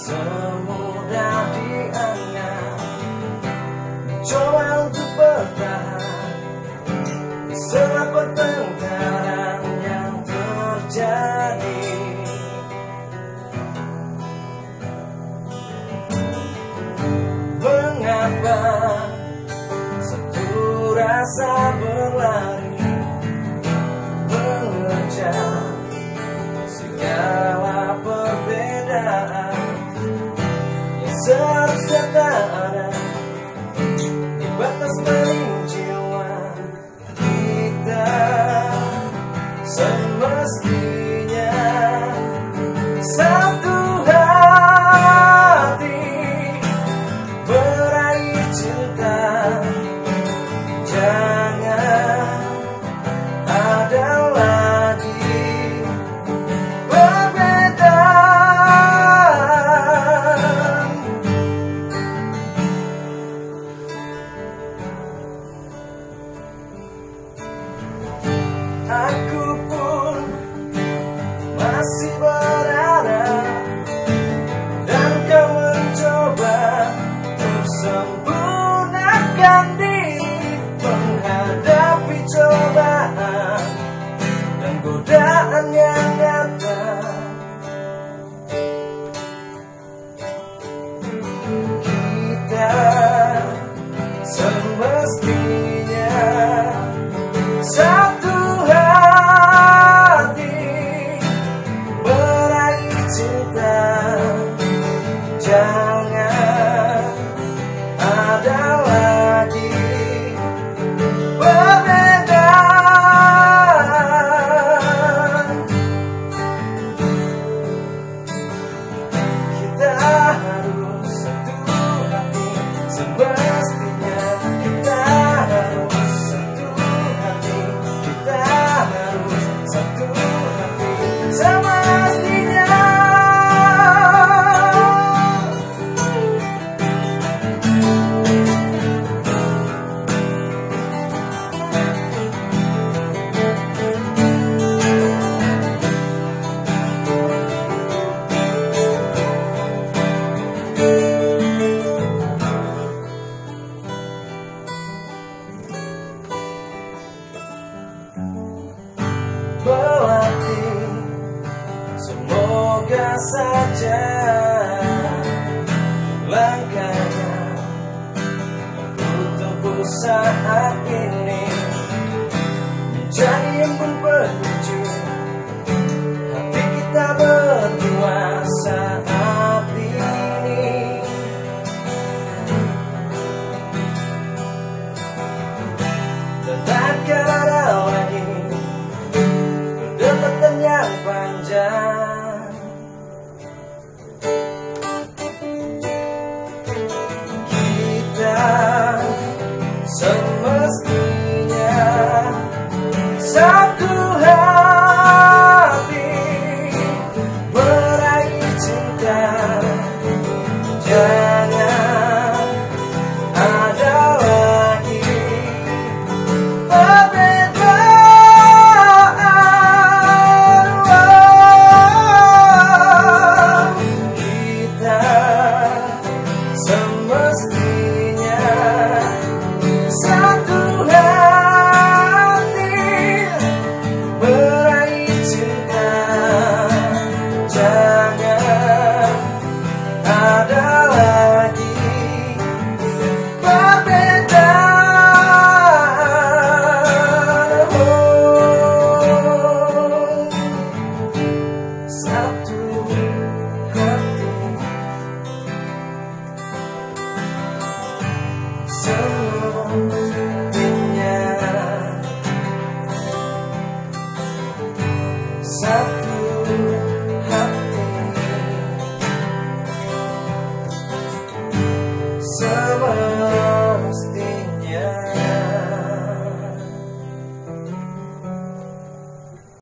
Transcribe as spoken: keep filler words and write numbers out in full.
semudah dianggap. Coba untuk bertahan di semua pertengkaran yang terjadi. Mengapa satu rasa berlari mengejar segala perbedaan yang seharusnya tak ada di batas peninjauan kita. Semestinya satu hati meraih cinta. Jangan ada lagi perbedaan. Aku pun masih berharap, dan kau mencoba untuk sempurnakan diri menghadapi cobaan dan godaan yang datang. Kita semestinya satu hati meraih cinta. Jangan ada lagi perbedaan. Kita harus satu hati, semestinya kita harus satu hati. Kita harus satu hati, semestinya. Berlatih, semoga saja langkahnya aku tempuh saat ini menjadi embun penuju hati kita berdua saat ini. Dan takkan ada lagi perdebatan yang panjang. Kita